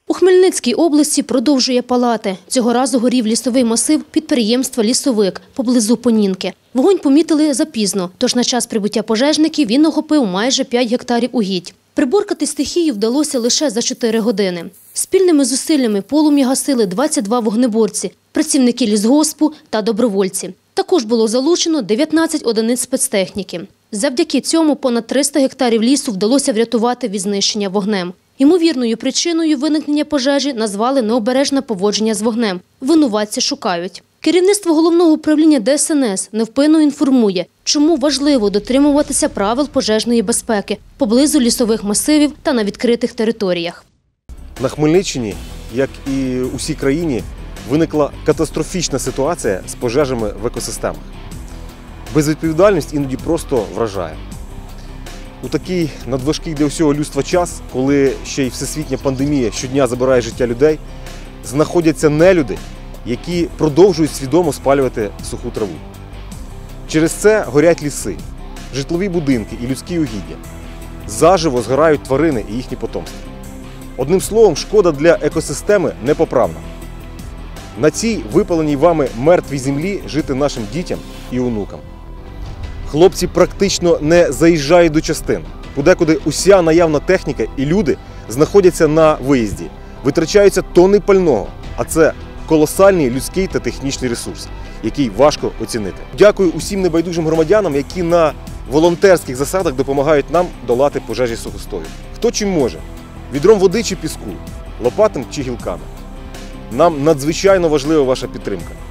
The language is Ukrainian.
У Хмельницькій області продовжує палати. Цього разу горів лісовий масив підприємства «Лісовик» поблизу Понінки. Вогонь помітили запізно, тож на час прибуття пожежників він охопив майже 5 гектарів угідь. Приборкати стихію вдалося лише за 4 години. Спільними зусиллями полум'я гасили 22 вогнеборці, працівники лісгоспу та добровольці. Також було залучено 19 одиниць спецтехніки. Завдяки цьому понад 300 гектарів лісу вдалося врятувати від знищення вогнем. Ймовірною причиною виникнення пожежі назвали необережне поводження з вогнем. Винуватці шукають. Керівництво Головного управління ДСНС невпинно інформує, чому важливо дотримуватися правил пожежної безпеки поблизу лісових масивів та на відкритих територіях. На Хмельниччині, як і у всій країні, виникла катастрофічна ситуація з пожежами в екосистемах. Безвідповідальність іноді просто вражає. У такий надважкий для усього людства час, коли ще й всесвітня пандемія щодня забирає життя людей, знаходяться нелюди, які продовжують свідомо спалювати суху траву. Через це горять ліси, житлові будинки і людські угіддя. Заживо згорають тварини і їхні потомства. Одним словом, шкода для екосистеми непоправна. На цій випаленій вами мертвій землі жити нашим дітям і онукам. Хлопці практично не заїжджають до частин. Подекуди уся наявна техніка і люди знаходяться на виїзді. Витрачаються тонни пального, а це колосальний людський та технічний ресурс, який важко оцінити. Дякую усім небайдужим громадянам, які на волонтерських засадах допомагають нам долати пожежі сухостою. Хто чим може – відром води чи піску, лопатами чи гілками. Нам надзвичайно важлива ваша підтримка.